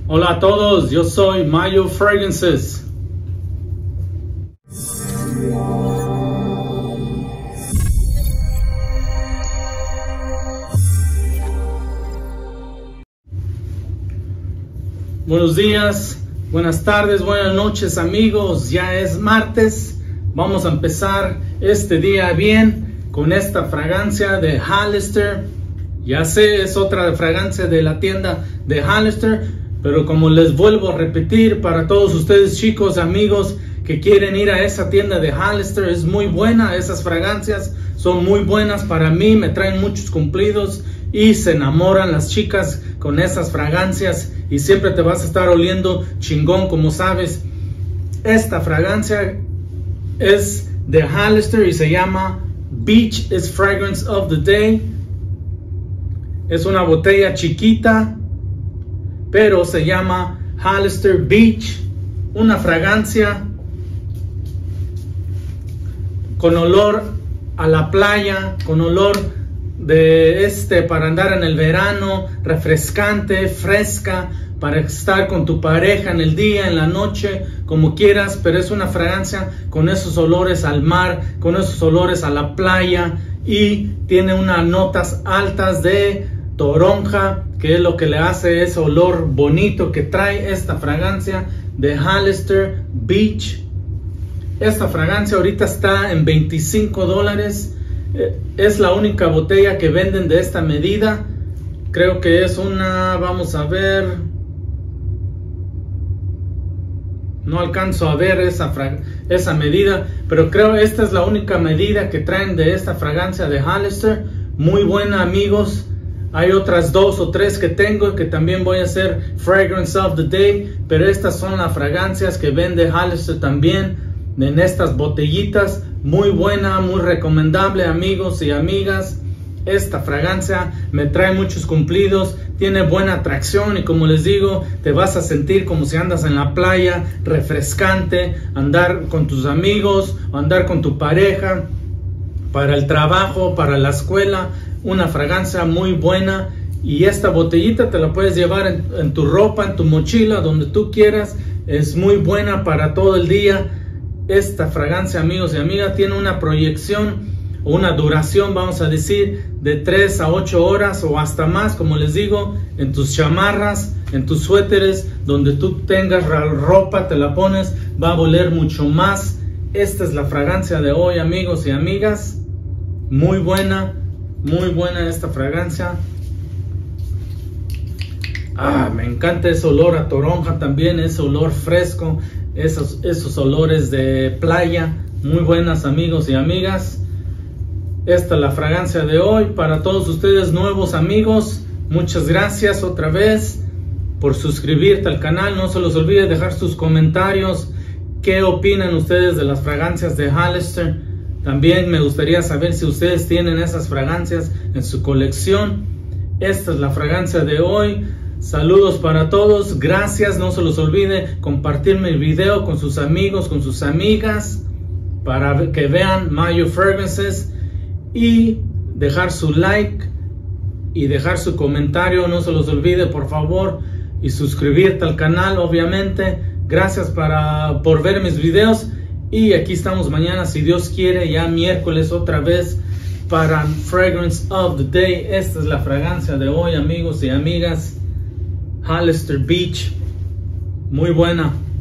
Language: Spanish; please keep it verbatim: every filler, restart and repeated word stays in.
Hola a todos, yo soy Mayo Fragrances. Buenos días, buenas tardes, buenas noches amigos, ya es martes. Vamos a empezar este día bien con esta fragancia de Hollister. Ya sé, es otra fragancia de la tienda de Hollister, pero como les vuelvo a repetir, para todos ustedes chicos, amigos que quieren ir a esa tienda de Hollister, es muy buena, esas fragancias son muy buenas para mí, me traen muchos cumplidos y se enamoran las chicas con esas fragancias y siempre te vas a estar oliendo chingón, como sabes. Esta fragancia es de Hollister y se llama Beach is Fragrance of the Day. Es una botella chiquita, pero se llama Hollister Beach, una fragancia con olor a la playa, con olor de este para andar en el verano, refrescante, fresca, para estar con tu pareja en el día, en la noche, como quieras, pero es una fragancia con esos olores al mar, con esos olores a la playa y tiene unas notas altas de toronja, que es lo que le hace ese olor bonito que trae esta fragancia de Hollister Beach. Esta fragancia ahorita está en veinticinco dólares. Es la única botella que venden de esta medida. Creo que es una, vamos a ver, no alcanzo a ver esa, esa medida, pero creo que esta es la única medida que traen de esta fragancia de Hollister. Muy buena amigos. Hay otras dos o tres que tengo que también voy a hacer Fragrance of the Day, pero estas son las fragancias que vende Hollister también en estas botellitas. Muy buena, muy recomendable amigos y amigas. Esta fragancia me trae muchos cumplidos, tiene buena atracción y como les digo, te vas a sentir como si andas en la playa, refrescante, andar con tus amigos o andar con tu pareja, para el trabajo, para la escuela. Una fragancia muy buena y esta botellita te la puedes llevar en, en tu ropa, en tu mochila, donde tú quieras. Es muy buena para todo el día. Esta fragancia, amigos y amigas, tiene una proyección o una duración, vamos a decir, de tres a ocho horas o hasta más, como les digo, en tus chamarras, en tus suéteres, donde tú tengas ropa, te la pones, va a oler mucho más. Esta es la fragancia de hoy, amigos y amigas. Muy buena, muy buena esta fragancia. Ah, me encanta ese olor a toronja también, ese olor fresco, esos, esos olores de playa. Muy buenas amigos y amigas. Esta es la fragancia de hoy para todos ustedes nuevos amigos. Muchas gracias otra vez por suscribirte al canal. No se los olvide dejar sus comentarios. ¿Qué opinan ustedes de las fragancias de Hollister? También me gustaría saber si ustedes tienen esas fragancias en su colección. Esta es la fragancia de hoy. Saludos para todos. Gracias. No se los olvide compartir mi video con sus amigos, con sus amigas, para que vean Mayo Fragrances. Y dejar su like y dejar su comentario. No se los olvide, por favor. Y suscribirte al canal, obviamente. Gracias para, por ver mis videos. Y aquí estamos mañana, si Dios quiere, ya miércoles otra vez para Fragrance of the Day. Esta es la fragancia de hoy, amigos y amigas. Hollister Beach. Muy buena.